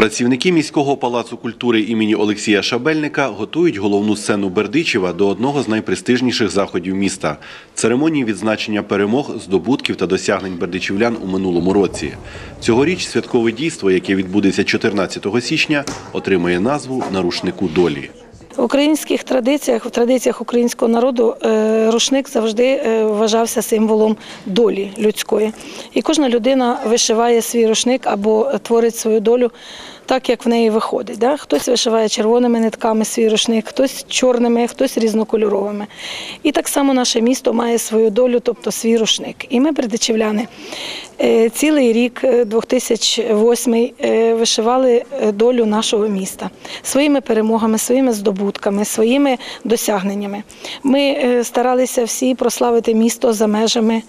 Працівники міського палацу культури імені Олексія Шабельника готують головну сцену Бердичева до одного з найпрестижніших заходів міста – церемонії відзначення перемог, здобутків та досягнень бердичівлян у минулому році. Цьогоріч святкове дійство, яке відбудеться 14 січня, отримає назву «На рушнику долі». В українських традиціях, в традиціях українського народу рушник завжди вважався символом долі людської. І кожна людина вишиває свій рушник або творить свою долю так, як в неї виходить. Хтось вишиває червоними нитками свій рушник, хтось чорними, хтось різнокольоровими. І так само наше місто має свою долю, тобто свій рушник. І ми, бердичівляни, цілий рік, 2008, вишивали долю нашого міста своїми перемогами, своїми здобутками, своїми досягненнями. Ми старалися всі прославити місто за межами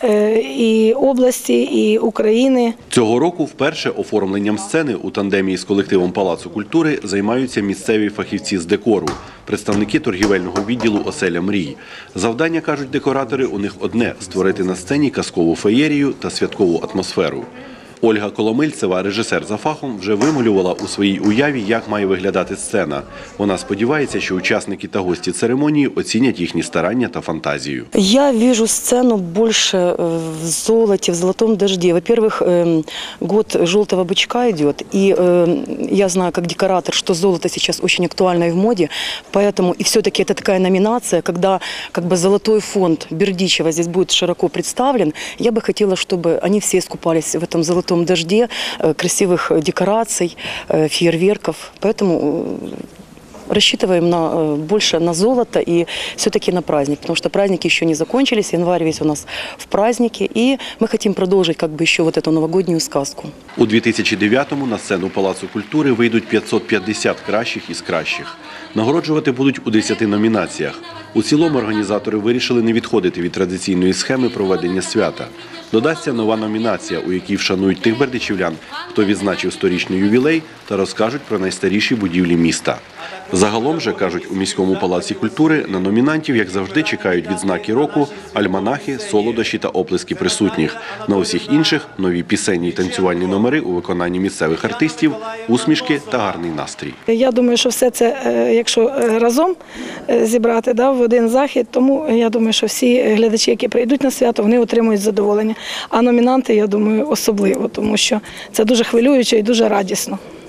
і області, і України. Цього року вперше оформленням сцени у тандемі з колективом Палацу культури займаються місцеві фахівці з декору, представники торгівельного відділу «Оселя мрій». Завдання, кажуть декоратори, у них одне – створити на сцені казкову феєрію та святкову атмосферу. Ольга Коломильцева, режисер за фахом, вже вималювала у своїй уяві, як має виглядати сцена. Вона сподівається, що учасники та гості церемонії оцінять їхні старання та фантазію. Я вижу сцену больше в золоте, в золотом дожде. Во-первых, год желтого бычка идет, и я знаю как декоратор, что золото сейчас очень актуально и в моде, поэтому и все-таки это такая номинация, когда как бы золотой фонд Бердичева здесь будет широко представлен. Я бы хотела, чтобы они все искупались в этом золотом дожде, красивых декораций, фейерверков. Поэтому рассчитываем больше на золото и все-таки на праздник, потому что праздники еще не закончились, январь весь у нас в празднике, и мы хотим продолжить как бы еще вот эту новогоднюю сказку. У 2009-му на сцену Палацу культури вийдуть 550 кращих із кращих. Нагороджувати будуть у 10 номінаціях. У цілому організатори вирішили не відходити від традиційної схеми проведення свята. Додасться нова номінація, у якій вшанують тих бердичівлян, хто відзначив 100-річний ювілей та розкажуть про найстаріші будівлі міста. Загалом же, кажуть у міському палаці культури, на номінантів, як завжди, чекають відзнаки року, альманахи, солодощі та оплески присутніх. На усіх інших – нові пісенні й танцювальні номери у виконанні місцевих артистів, усмішки та гарний настрій. Я думаю, що все це, якщо разом зібрати в один захід, тому я думаю, що всі глядачі, які прийдуть на свято, вони отримують задоволення. А номінанти, я думаю, особливо, тому що це дуже хвилююче і дуже радісно.